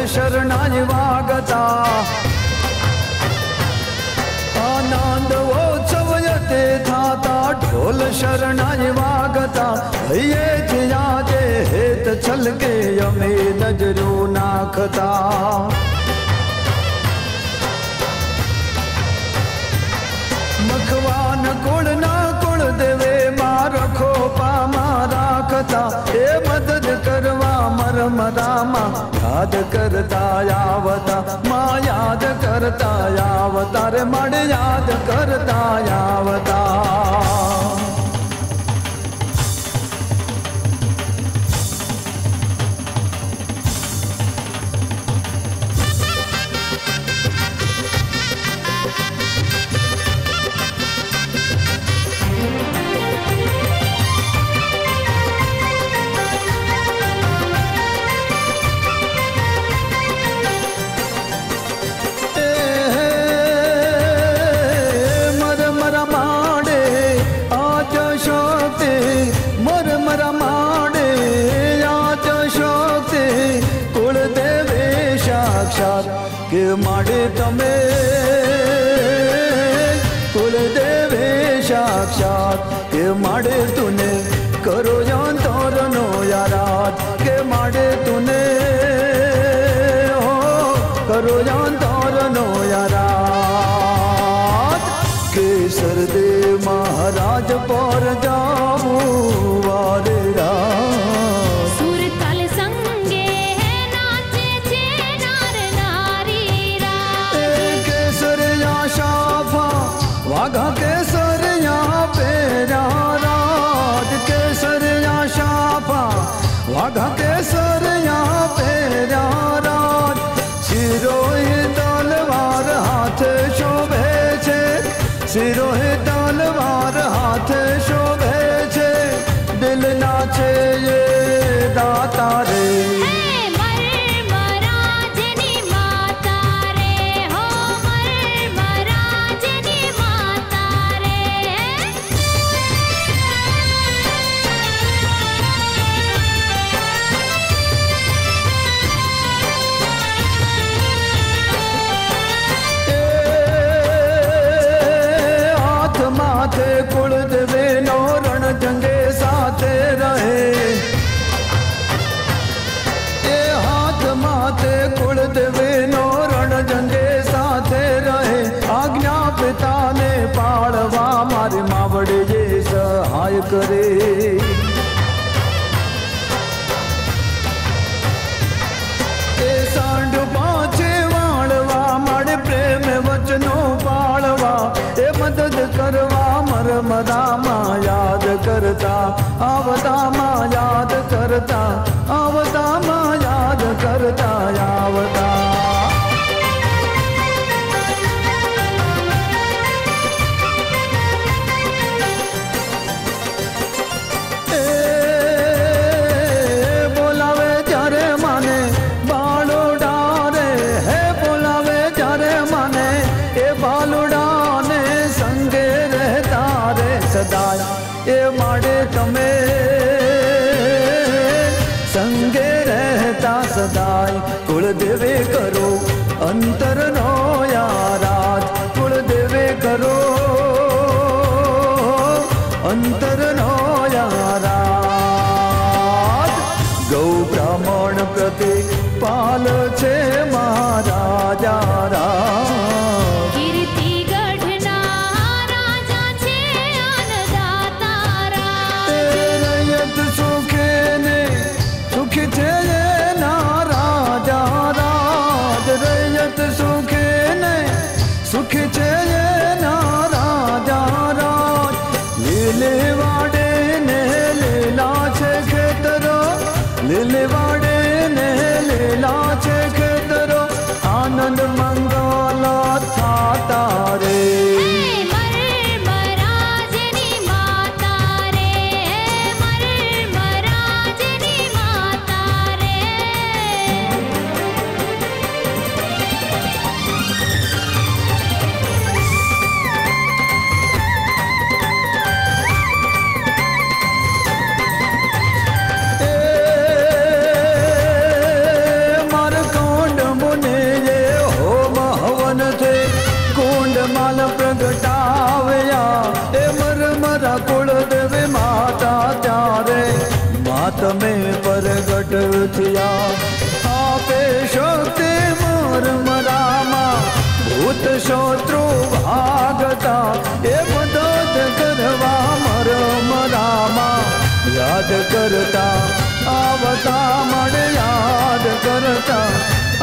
शरणाई वागता आनंदोत्सव यते थाता ढोल शरणाई वागता ये थियाजे हेत छलके यमे नजरू नाखता मखवान कुल ना कुल देवे मारखो पामा राखता ए मदद करवा मरम रामा याद करता यावता माँ याद करता यावता रे मड़ याद करता यावता के माडे तमे कुल देवे साक्षात के माडे तूने करो जान तोरनो यारात के माडे तूने हो करो जान तोरनो यारात केसर दे महाराज पर जाऊं वारे वाघा केसरिया पेरा राज केसरिया शाफा वाघा केसरिया पेरा राज सिरोही तलवार हाथ शोभे छे सिरोही तलवार हाथ शोभे छे दिल नाचे ये दाता रे कुल देवे नो रण जंगे साथे रहे ये हाथ माथे कुल देवे नो रण जंगे साथे रहे आज्ञा पिता ने पाड़वा मारी मावड़े ये सहाय करे ये सांड पाछे वाड़वा मारे प्रेम वचनो पाड़वा ये मदद करवा मरम रामा याद करता आवता माँ याद करता आवता माँ याद करता आवता बोलावे जारे माने बालो डारे है बोलावे जारे माने ए बालो डाने संगे रहता रे सदा ये माड़े तमे संगे रहता सदाय कुल देवे करो अंतर नो याराज कुल देवे करो अंतर नो याराज गौ ब्राह्मण प्रति पाल छे महाराजा राज सुख चले ना राजा राज लीले वाड़े ने लीला छे खेतरो लीले वाड़े ने लीला छे खेतरो आनंद मंगल थाता रे થયા આપે શક્તિ મરમ રામા ભૂત શત્રુ ભાગતા એ મદદ કરવા મરમ રામા યાદ કરતા આવતા મળે યાદ કરતા